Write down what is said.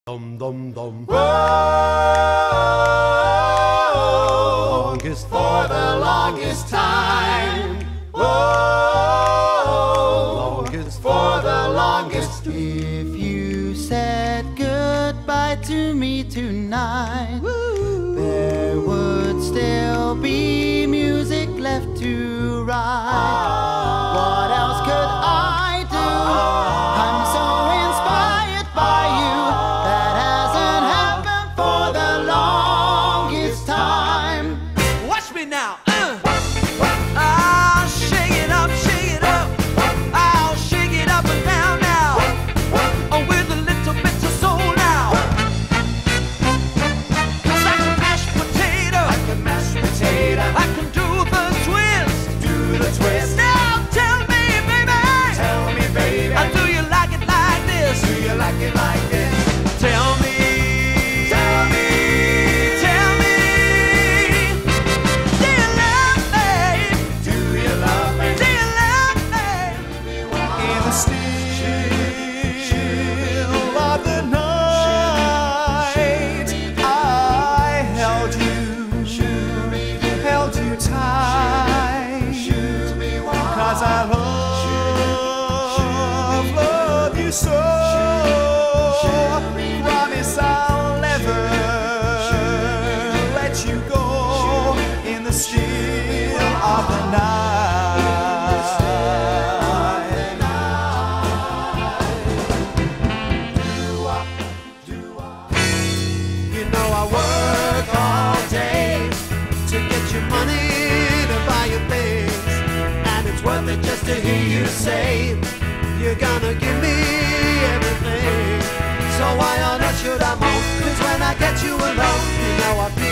Dum dum dum. Whoa, Longest for the longest time. Whoa, Longest for the longest. If you said goodbye to me tonight, there would still be music left to write. What else could I do? I'm so inspired by you. That hasn't happened for the longest time. Watch me now. I'll shake it up, shake it up. I'll shake it up and down now. With a little bit of soul now. 'Cause I can mash potato. I can mash potato. I can do the twist. Do the twist. Now tell me, baby. Tell me, baby. Do you like it like this? Do you like it like this? Tell me. Tell me. Tell me. Do you love me? Do you love me? Do you love me? In the still of the night, I held you tight, 'cause I love you so. Promise I'll never let you go in the still of the night. You know I work all day to get you money to buy your things, and it's worth it just to hear you say you're gonna give me everything. So why on earth should I moan? 'Cause when I get you alone, you know I feel